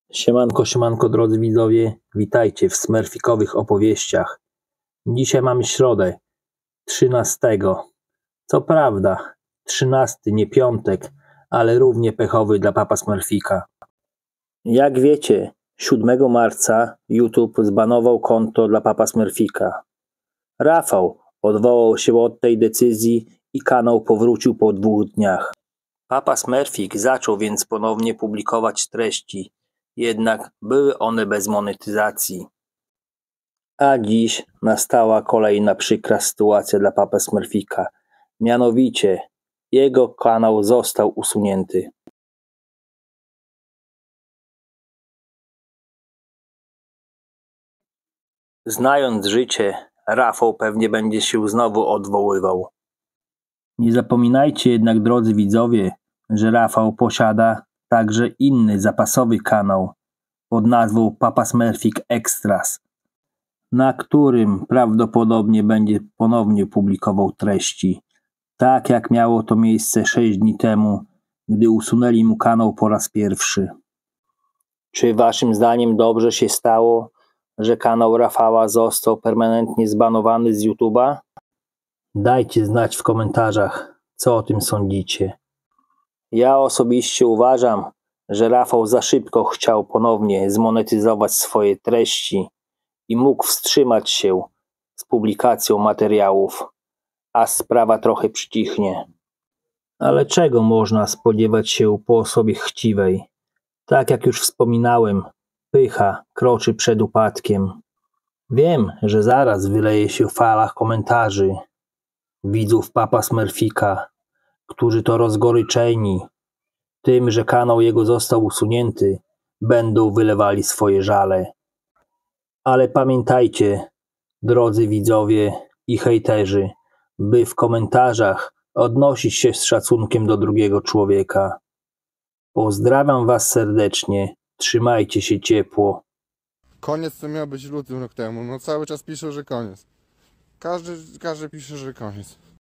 Siemanko, siemanko drodzy widzowie, witajcie w Smurfikowych opowieściach. Dzisiaj mamy środę, 13. Co prawda, 13 nie piątek, ale równie pechowy dla papa Smurfika. Jak wiecie, 7 marca YouTube zbanował konto dla papa Smurfika. Rafał odwołał się od tej decyzji i kanał powrócił po 2 dniach. Papa Smurfik zaczął więc ponownie publikować treści, jednak były one bez monetyzacji. A dziś nastała kolejna przykra sytuacja dla papy Smurfika. Mianowicie, jego kanał został usunięty. Znając życie, Rafał pewnie będzie się znowu odwoływał. Nie zapominajcie jednak, drodzy widzowie, że Rafał posiada także inny zapasowy kanał pod nazwą Papa Smurfik Extras, na którym prawdopodobnie będzie ponownie publikował treści, tak jak miało to miejsce 6 dni temu, gdy usunęli mu kanał po raz pierwszy. Czy waszym zdaniem dobrze się stało, że kanał Rafała został permanentnie zbanowany z YouTube'a? Dajcie znać w komentarzach, co o tym sądzicie. Ja osobiście uważam, że Rafał za szybko chciał ponownie zmonetyzować swoje treści i mógł wstrzymać się z publikacją materiałów, a sprawa trochę przycichnie. Ale czego można spodziewać się po osobie chciwej? Tak jak już wspominałem, pycha kroczy przed upadkiem. Wiem, że zaraz wyleje się w falach komentarzy widzów papa Smurfika, którzy to rozgoryczeni tym, że kanał jego został usunięty, będą wylewali swoje żale. Ale pamiętajcie, drodzy widzowie i hejterzy, by w komentarzach odnosić się z szacunkiem do drugiego człowieka. Pozdrawiam was serdecznie, trzymajcie się ciepło. Koniec to miał być w lutym rok temu, no cały czas piszą, że koniec. Każdy pisze, że koniec.